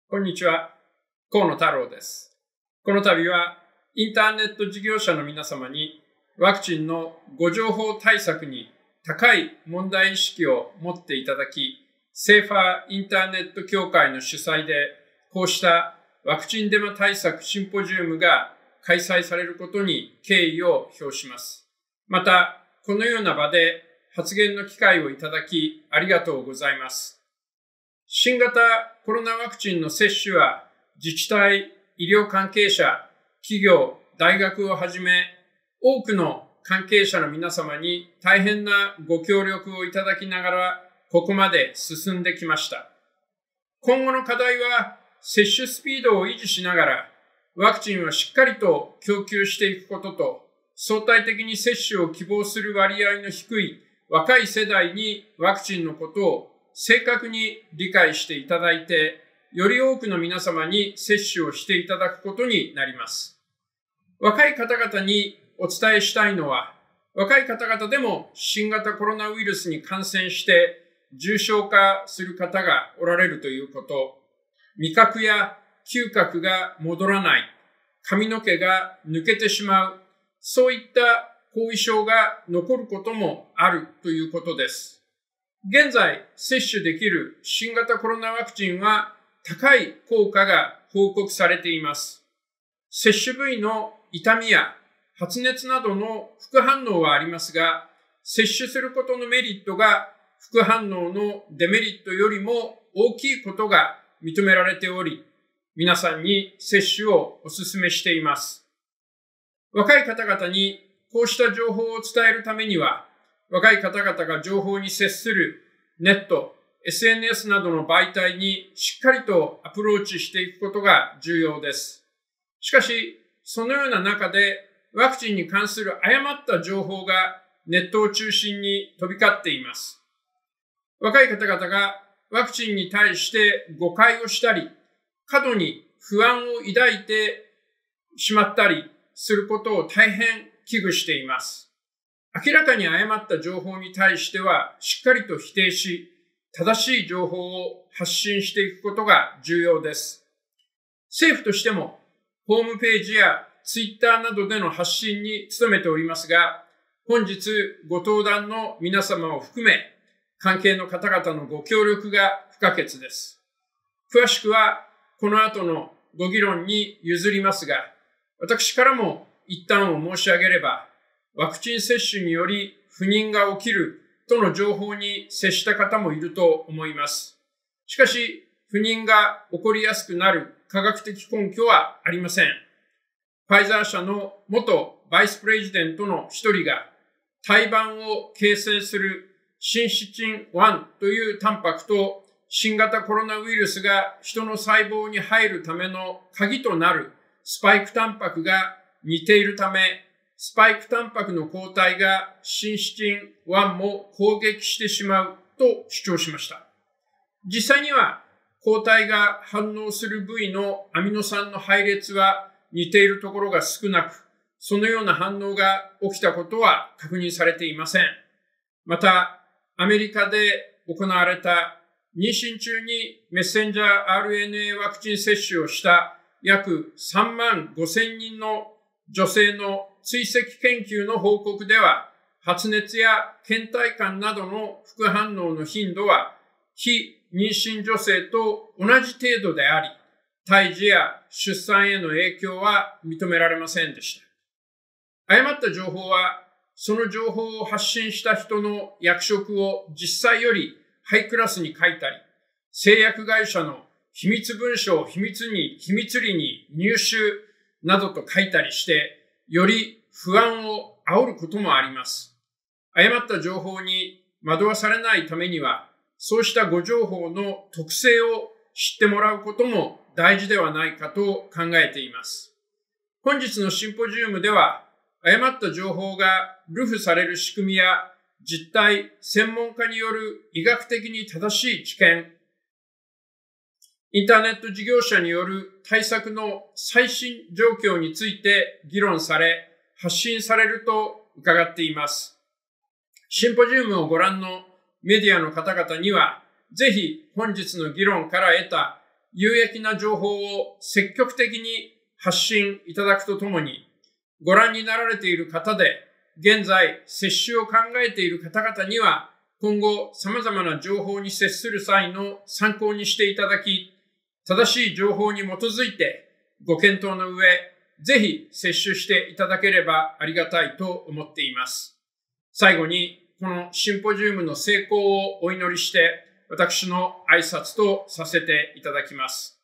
こんにちは、河野太郎です。この度はインターネット事業者の皆様にワクチンのご情報対策に高い問題意識を持っていただき、セーファーインターネット協会の主催でこうしたワクチンデマ対策シンポジウムが開催されることに敬意を表します。また、このような場で発言の機会をいただきありがとうございます。新型コロナワクチンの接種は自治体、医療関係者、企業、大学をはじめ多くの関係者の皆様に大変なご協力をいただきながらここまで進んできました。今後の課題は接種スピードを維持しながらワクチンをしっかりと供給していくことと、相対的に接種を希望する割合の低い若い世代にワクチンのことを正確に理解していただいて、より多くの皆様に接種をしていただくことになります。若い方々にお伝えしたいのは、若い方々でも新型コロナウイルスに感染して重症化する方がおられるということ、味覚や嗅覚が戻らない、髪の毛が抜けてしまう、そういった後遺症が残ることもあるということです。現在接種できる新型コロナワクチンは高い効果が報告されています。接種部位の痛みや発熱などの副反応はありますが、接種することのメリットが副反応のデメリットよりも大きいことが認められており、皆さんに接種をお勧めしています。若い方々にこうした情報を伝えるためには、若い方々が情報に接するネット、SNS などの媒体にしっかりとアプローチしていくことが重要です。しかし、そのような中でワクチンに関する誤った情報がネットを中心に飛び交っています。若い方々がワクチンに対して誤解をしたり、過度に不安を抱いてしまったりすることを大変危惧しています。明らかに誤った情報に対してはしっかりと否定し、正しい情報を発信していくことが重要です。政府としても、ホームページやツイッターなどでの発信に努めておりますが、本日ご登壇の皆様を含め、関係の方々のご協力が不可欠です。詳しくはこの後のご議論に譲りますが、私からも一旦を申し上げれば、ワクチン接種により不妊が起きるとの情報に接した方もいると思います。しかし、不妊が起こりやすくなる科学的根拠はありません。ファイザー社の元バイスプレジデントの一人が、胎盤を形成するシンシチン1というタンパクと新型コロナウイルスが人の細胞に入るための鍵となるスパイクタンパクが似ているため、スパイクタンパクの抗体がシンシチン1も攻撃してしまうと主張しました。実際には抗体が反応する部位のアミノ酸の配列は似ているところが少なく、そのような反応が起きたことは確認されていません。また、アメリカで行われた妊娠中にメッセンジャー RNA ワクチン接種をした約3万5千人の女性の追跡研究の報告では、発熱や倦怠感などの副反応の頻度は非妊娠女性と同じ程度であり、胎児や出産への影響は認められませんでした。誤った情報は、その情報を発信した人の役職を実際よりハイクラスに書いたり、製薬会社の秘密文書を秘密裏に入手などと書いたりして、より不安を煽ることもあります。誤った情報に惑わされないためには、そうした誤情報の特性を知ってもらうことも大事ではないかと考えています。本日のシンポジウムでは、誤った情報が流布される仕組みや実態、専門家による医学的に正しい知見、インターネット事業者による対策の最新状況について議論され、発信されると伺っています。シンポジウムをご覧のメディアの方々には、ぜひ本日の議論から得た有益な情報を積極的に発信いただくとともに、ご覧になられている方で、現在接種を考えている方々には、今後様々な情報に接する際の参考にしていただき、正しい情報に基づいてご検討の上、ぜひ接種していただければありがたいと思っています。最後に、このシンポジウムの成功をお祈りして、私の挨拶とさせていただきます。